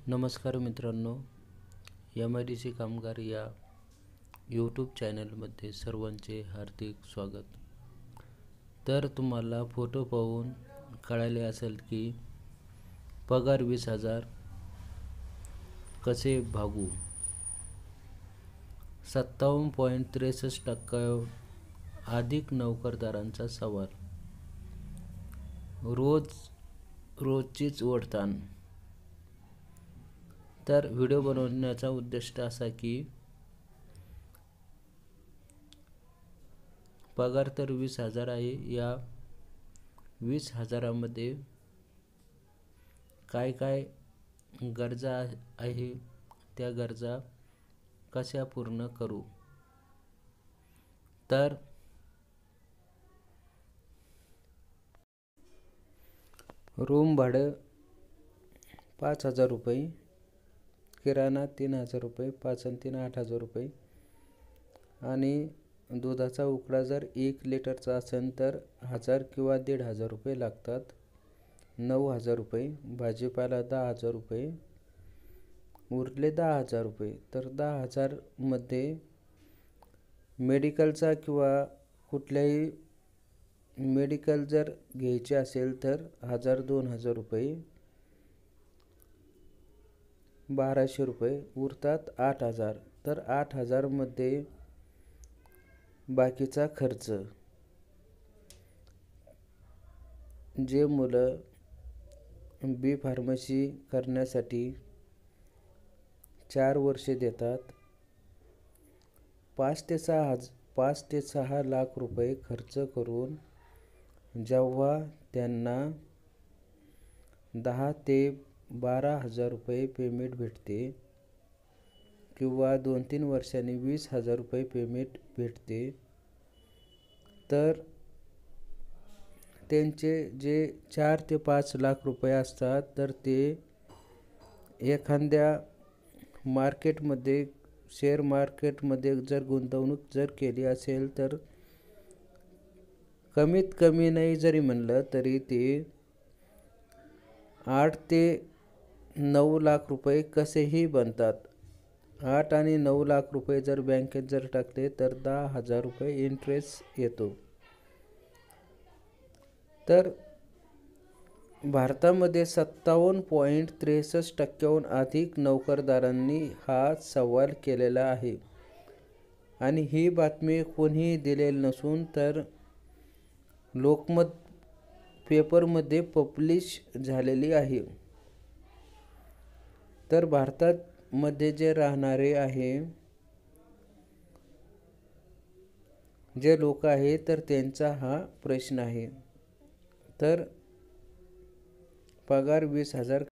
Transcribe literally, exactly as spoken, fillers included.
नमस्कार मित्रांनो, M I D C कामगार या यूट्यूब चॅनलमध्ये सर्वांचे हार्दिक स्वागत. तर तुम्हाला फोटो पाहून कळाले असेल की पगार वीस हजार कसे भागू. सत्तावन्न पॉईंट त्रेसष्ट टक्का अधिक नोकरदारांचा सवाल. रोज रोजचीच ओढताण. तर व्हिडिओ बनवण्याचा उद्दिष्ट असा की पगार तर वीस हजार आहे. या वीस हजारामध्ये काय काय गरजा आहे, त्या गरजा कशा पूर्ण करू. तर रूम भाडं पाच हजार रुपये, किराणा तीन हजार रुपये, पाच आणि तीन आठ हजार रुपये, आणि दुधाचा उकडा जर एक लिटरचा असेल तर हजार किंवा दीड हजार रुपये लागतात, नऊ हजार रुपये. भाजीपाला दहा हजार रुपये, उरले दहा हजार रुपये. तर दहा हजारमध्ये मेडिकलचा किंवा कुठल्याही मेडिकल जर घ्यायचे असेल तर हजार दोन हजार रुपये, बाराशे रुपये उरतात आठ हजार. तर आठ हजारमध्ये बाकीचा खर्च, जे मुलं बी फार्मसी करण्यासाठी चार वर्षे देतात, पाच ते सहा हज पाच ते सहा लाख रुपये खर्च करून जेव्हा त्यांना दहा ते बारा हजार रुपये पेमेंट भेटते किंवा दोन तीन वर्षांनी वीस हजार रुपये पेमेंट भेटते, तर त्यांचे जे चार ते पाच लाख रुपये असतात तर ते एखाद्या मार्केटमध्ये शेअर मार्केटमध्ये जर गुंतवणूक जर केली असेल तर कमीत कमी नाही जरी म्हणलं तरी ते आठ ते नऊ लाख रुपये कसेही बनतात. आठ आणि नऊ लाख रुपये जर बँकेत जर टाकले तर दहा हजार रुपये इंटरेस्ट येतो. तर भारतामध्ये सत्तावन्न पॉईंट त्रेसष्ट टक्क्याहून अधिक नोकरदारांनी हा सवाल केलेला आहे, आणि ही बातमी कोणीही दिलेली नसून तर लोकमत पेपरमध्ये पब्लिश झालेली आहे. तर भारतात मध्ये जे राहणारे आहे, जे लोक आहे, तर त्यांचा हा प्रश्न आहे. तर पगार वीस हजार